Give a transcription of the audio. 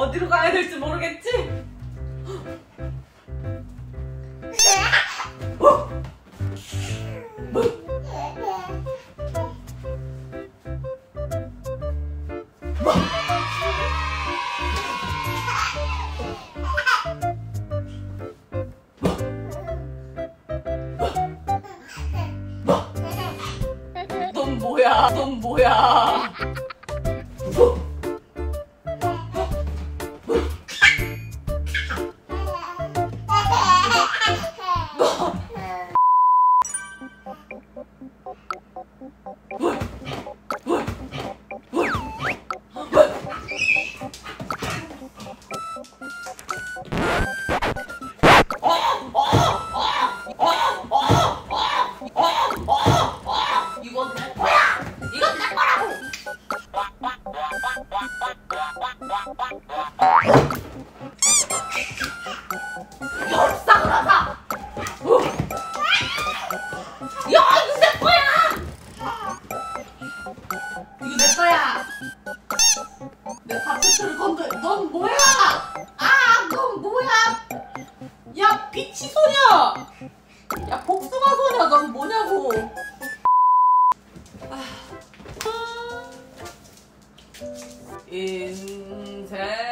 어디로 가야 될지 모르겠지? 넌 뭐야? 넌 뭐야? 이건 내 거야! 이건 내 거라고! 혈상을 하자! 야, 이거 내 거야! 이거 내 거야! 내 카페트를 건들, 넌 뭐야! 아, 넌 뭐야! 야, 비치 소녀! 야, 복숭아 소녀, 넌 뭐냐고! 인생